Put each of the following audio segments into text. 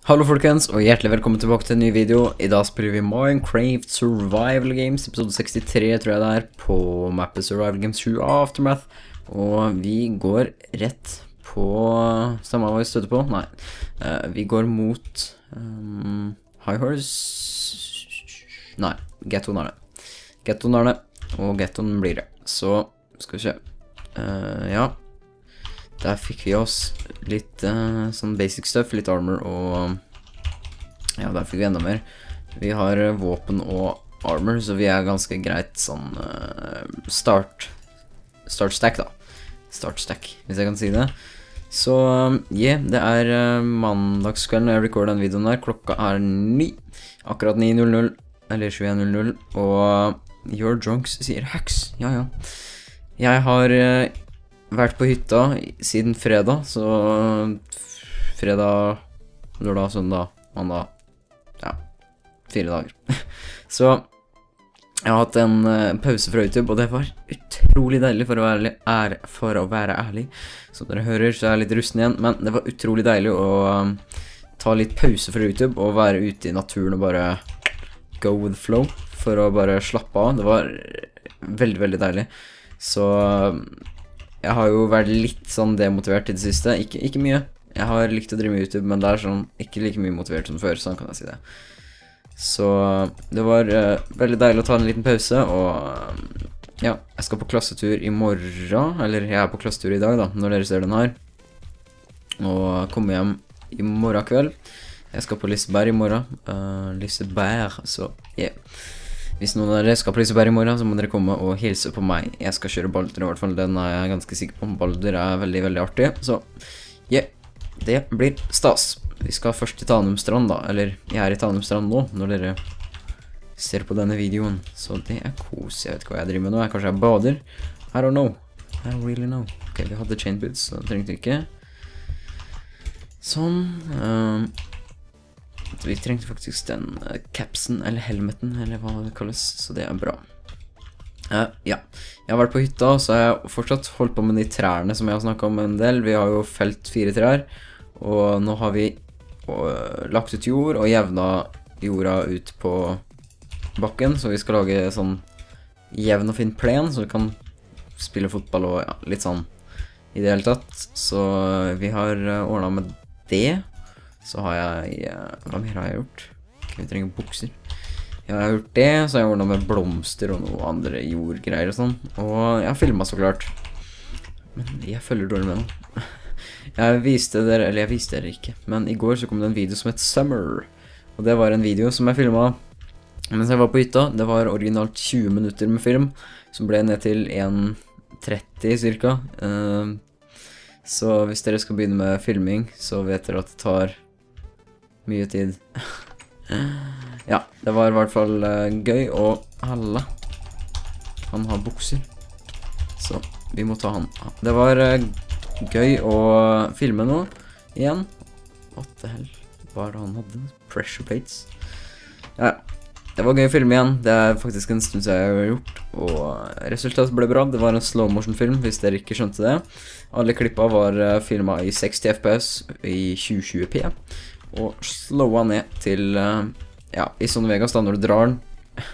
Hallo folkens, og hjertelig velkommen tilbake til en ny video. I dag spiller vi Minecraft Survival Games, episode 63 tror jeg det er, på mappet Survival Games 7 Aftermath. Og vi går rett på, samme hva vi støtter på, nei, vi går mot High Horse, nei, Gettoen er det. Gettoen er det, og Gettoen blir det. Så, skal vi se, ja. Der fikk vi oss litt sånn basic stuff, litt armor og ja, der fikk vi enda mer. Vi har våpen og armor, så vi er ganske greit sånn start stack da. Start stack, hvis jeg kan si det. Så, yeah, det er mandagskvelden når jeg recorder den videoen der. Klokka er 9, akkurat 9:00, eller 21:00, og Your Drunks sier hacks, ja. Jeg har vært på hytta siden fredag, så fredag, lørdag, søndag, mandag, ja, 4 dager. Så jeg har hatt en pause fra YouTube, og det var utrolig deilig for å være ærlig. Som dere hører, så er jeg litt rusten igjen, men det var utrolig deilig å ta litt pause fra YouTube og være ute i naturen og bare go with the flow, for å bare slappe av. Det var veldig, veldig deilig. Så jeg har jo vært litt sånn demotivert i det siste, ikke mye. Jeg har likt å drive med YouTube, men det er sånn ikke like mye motivert som før, sånn kan jeg si det. Så det var veldig deilig å ta en liten pause, og ja, jeg skal på klassetur i morgen, eller jeg er på klassetur i dag da, når dere ser den her. Og komme hjem i morgen kveld. Jeg skal på Liseberg i morgen, Liseberg, så yeah. Hvis noen av dere skal på Liseberg i morgen, så må dere komme og hilse på meg. Jeg skal kjøre Balder i hvert fall, den er jeg ganske sikker på. Balder er veldig, veldig artig. Så, yeah, det blir stas. Vi skal først til Tanumstrand da, eller jeg er i Tanumstrand nå, når dere ser på denne videoen. Så det er kos, jeg vet ikke hva jeg driver med nå. Kanskje jeg bader? I don't know. I don't really know. Ok, vi hadde chain boots, så det trengte vi ikke. Sånn, vi trengte faktisk den capsen, eller helmeten, eller hva det kalles, så det er bra. Ja, jeg har vært på hytta, så har jeg fortsatt holdt på med de trærne som jeg har snakket om en del. Vi har jo felt 4 trær, og nå har vi lagt ut jord og jevna jorda ut på bakken, så vi skal lage sånn jevn og fin plen, så vi kan spille fotball og ja, litt sånn i det hele tatt. Så vi har ordnet med det. Så har jeg, hva mer har jeg gjort? Ok, vi trenger bukser. Jeg har gjort det, så har jeg ordnet med blomster og noe andre jordgreier og sånn. Og jeg har filmet så klart. Men jeg følger dårlig med nå. Jeg viste dere ikke. Men i går så kom det en video som het Summer. Og det var en video som jeg filmet mens jeg var på hytta. Det var originalt 20 minutter med film, som ble ned til 1:30 cirka. Så hvis dere skal begynne med filming, så vet dere at det tar mye tid. Ja, det var i hvert fall gøy, og Halla, han har bukser, så vi må ta han. Det var gøy å filme nå, igjen. What the hell, hva er det han hadde? Pressure plates. Ja, det var gøy å filme igjen. Det er faktisk en stund siden jeg har gjort, og resultatet ble bra. Det var en slow motion film, hvis dere ikke skjønte det. Alle klippa var filmet i 60 fps i 2020p. Og slowa ned til, ja, i Son Vegas da, når du drar den.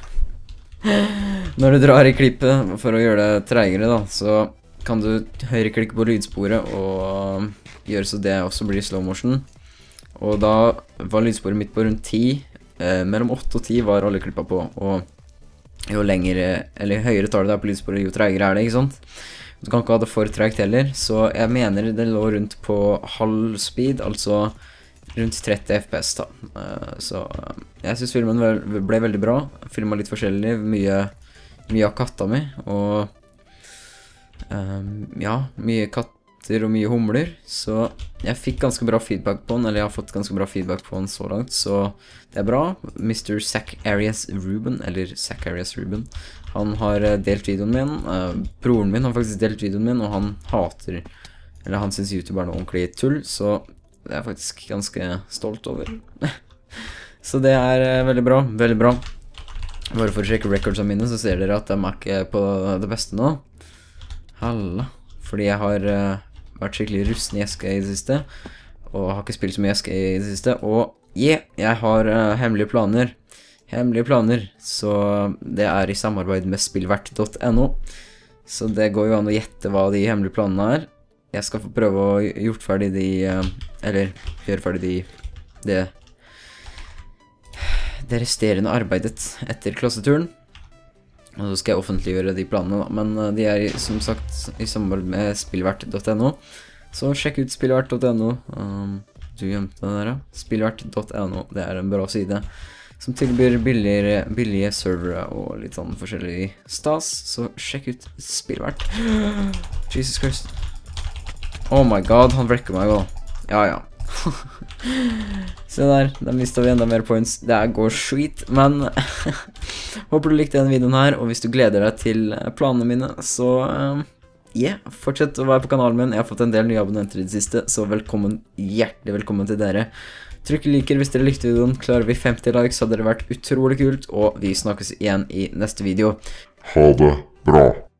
Når du drar i klippet for å gjøre det tregere da, så kan du høyreklikke på lydsporet og gjøre så det også blir slow motion. Og da var lydsporet mitt på rundt 10, mellom 8 og 10 var alle klippa på, og jo lengre, eller høyere tar det der på lydsporet, jo tregere er det, ikke sant? Du kan ikke ha det for tregt heller, så jeg mener det lå rundt på halv speed, altså rundt 30 fps da. Så jeg synes filmen ble veldig bra. Filmet litt forskjellig, mye av katta mi, og ja, mye katter og mye humler. Så jeg fikk ganske bra feedback på den, eller jeg har fått ganske bra feedback på den så langt, så det er bra. Mr. Zacharias Ruben, eller Zacharias Ruben, han har delt videoen min. Broren min har faktisk delt videoen min, og han hater, eller han synes YouTube er noe ordentlig tull, så det er jeg faktisk ganske stolt over. Så det er veldig bra, veldig bra. Bare for å sjekke recordsene mine, så ser dere at de er ikke på det beste nå. Halla. Fordi jeg har vært skikkelig rusten i SK i det siste, og har ikke spilt så mye SK i det siste, og jeg har hemmelige planer. Så det er i samarbeid med spillvert.no. Så det går jo an å gjette hva de hemmelige planene er. Jeg skal få prøve å gjøre ferdig det resterende arbeidet etter klasseturen. Og så skal jeg offentliggjøre de planene da. Men de er som sagt i samarbeid med spillvert.no. Så sjekk ut spillvert.no. Du glemte det der, ja. Spillvert.no, det er en bra side som tilbyr billige servere og litt sånn forskjellig stas. Så sjekk ut Spillvert. Jesus Christ. Oh my god, han brekker meg jo. Ja. Se der, da mistet vi enda mer points. Det går sweet, men håper du likte denne videoen her, og hvis du gleder deg til planene mine, så fortsett å være på kanalen min. Jeg har fått en del nye abonnenter i det siste, så hjertelig velkommen til dere. Trykk liker hvis dere likte videoen. Klarer vi 50 likes, så hadde det vært utrolig kult, og vi snakkes igjen i neste video. Ha det bra.